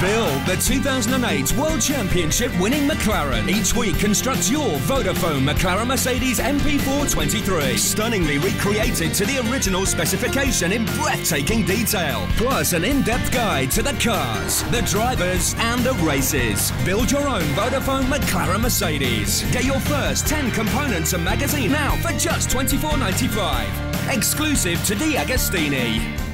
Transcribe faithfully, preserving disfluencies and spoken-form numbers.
Build the two thousand eight World Championship winning McLaren. Each week construct your Vodafone McLaren Mercedes M P four twenty-three. Stunningly recreated to the original specification in breathtaking detail. Plus an in-depth guide to the cars, the drivers and the races. Build your own Vodafone McLaren Mercedes. Get your first ten components and magazine now for just twenty-four ninety-five. Exclusive to the Agostini.